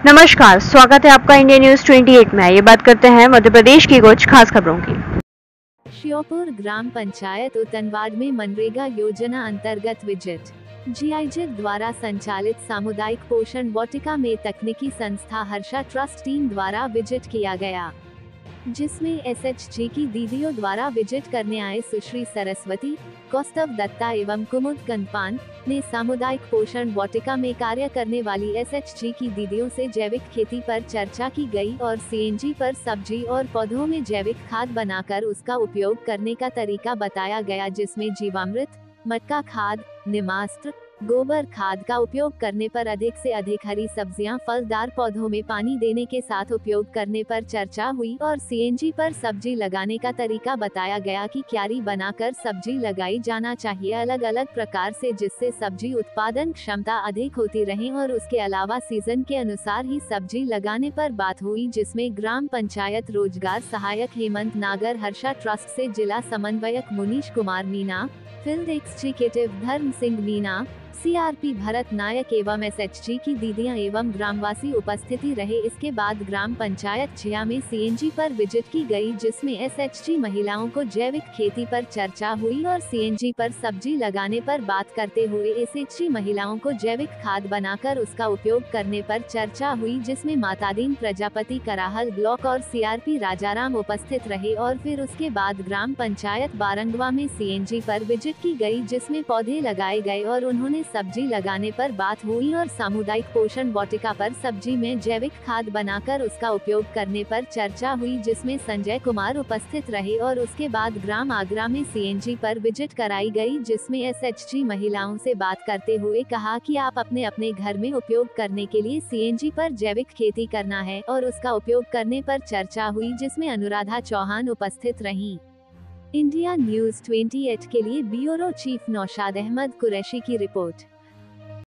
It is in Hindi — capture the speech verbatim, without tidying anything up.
नमस्कार, स्वागत है आपका इंडिया न्यूज अट्ठाईस में। ये बात करते हैं मध्य प्रदेश की कुछ खास खबरों की। श्योपुर ग्राम पंचायत उतनवाड में मनरेगा योजना अंतर्गत विजिट। जीआईजेड द्वारा संचालित सामुदायिक पोषण वाटिका में तकनीकी संस्था हर्षा ट्रस्ट टीम द्वारा विजिट किया गया, जिसमें एसएचजी की दीदियों द्वारा विजिट करने आए सुश्री सरस्वती, कौस्तव दत्ता एवं कुमुद कनपान ने सामुदायिक पोषण वाटिका में कार्य करने वाली एसएचजी की दीदियों से जैविक खेती पर चर्चा की गई और सीएनजी पर सब्जी और पौधों में जैविक खाद बनाकर उसका उपयोग करने का तरीका बताया गया, जिसमें जीवामृत, मटका खाद, निमास्त्र, गोबर खाद का उपयोग करने पर अधिक से अधिक हरी सब्जियां, फलदार पौधों में पानी देने के साथ उपयोग करने पर चर्चा हुई और सीएनजी पर सब्जी लगाने का तरीका बताया गया कि क्यारी बनाकर सब्जी लगाई जाना चाहिए अलग अलग प्रकार से, जिससे सब्जी उत्पादन क्षमता अधिक होती रहे और उसके अलावा सीजन के अनुसार ही सब्जी लगाने पर बात हुई, जिसमें ग्राम पंचायत रोजगार सहायक हेमंत नागर, हर्षा ट्रस्ट से जिला समन्वयक Munish Kumar Meena, field executive Dharm Singh Meena, CRP Bharat Nayak एवं एसएचजी की दीदियां एवं ग्रामवासी उपस्थिति रहे। इसके बाद ग्राम पंचायत छिया में सीएनजी पर विजिट की गई, जिसमें एसएचजी महिलाओं को जैविक खेती पर चर्चा हुई और सीएनजी पर सब्जी लगाने पर बात करते हुए एसएचजी महिलाओं को जैविक खाद बनाकर उसका उपयोग करने पर चर्चा हुई, जिसमें मातादीन प्रजापति कराहल ब्लॉक और सीआरपी राजाराम उपस्थित रहे और फिर उसके बाद ग्राम पंचायत बारंगवा में सीएनजी पर विजिट की गई, जिसमें पौधे लगाए गए और उन्होंने सब्जी लगाने पर बात हुई और सामुदायिक पोषण वाटिका पर सब्जी में जैविक खाद बनाकर उसका उपयोग करने पर चर्चा हुई, जिसमें संजय कुमार उपस्थित रहे और उसके बाद ग्राम आगरा में सीएनजी पर विजिट कराई गई, जिसमें एसएचजी महिलाओं से बात करते हुए कहा कि आप अपने अपने घर में उपयोग करने के लिए सीएनजी पर जैविक खेती करना है और उसका उपयोग करने पर चर्चा हुई, जिसमें अनुराधा चौहान उपस्थित रहीं। इंडिया न्यूज अट्ठाईस के लिए ब्यूरो चीफ नौशाद अहमद कुरैशी की रिपोर्ट।